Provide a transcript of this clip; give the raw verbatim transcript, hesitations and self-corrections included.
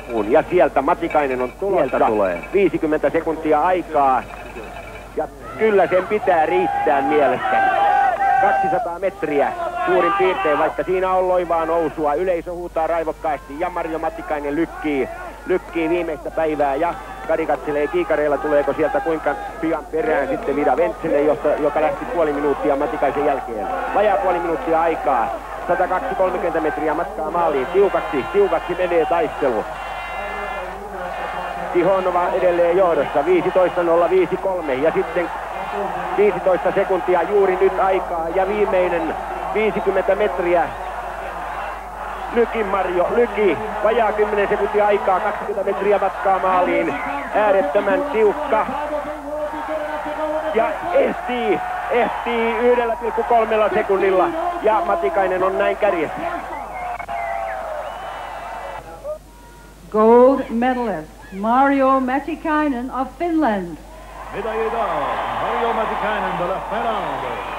loppuun. Ja sieltä Matikainen on tulossa. Tulee. viisikymmentä sekuntia aikaa. Ja kyllä sen pitää riittää mielestäni. kaksisataa metriä suurin piirtein, vaikka siinä on loivaa nousua. Yleisö huutaa raivokkaasti ja Marjo Matikainen lykkii, lykkii viimeistä päivää ja Kari katselee kiikareilla, tuleeko sieltä kuinka pian perään sitten Vida Ventsele, joka lähti puoli minuuttia Matikaisen jälkeen. Vajaa puoli minuuttia aikaa. sata kaksi kolmekymmentä metriä matkaa maaliin. Tiukaksi, tiukaksi menee taistelu. Tihonova edelleen johdossa. viisitoista nolla viisikymmentäkolme ja sitten viisitoista sekuntia juuri nyt aikaa ja viimeinen viisikymmentä metriä. Lyki Marjo, lyki. Vajaa kymmenen sekuntia aikaa, kaksikymmentä metriä matkaa maaliin. Äärettömän tiukka. Ja ehtii, ehtii yhdellä pilkku kolmella sekunnilla. Ja Matikainen on näin kärjessä. Gold medalist Marjo Matikainen of Finland. Médaillé d'or, Marjo Matikainen de la Finlande.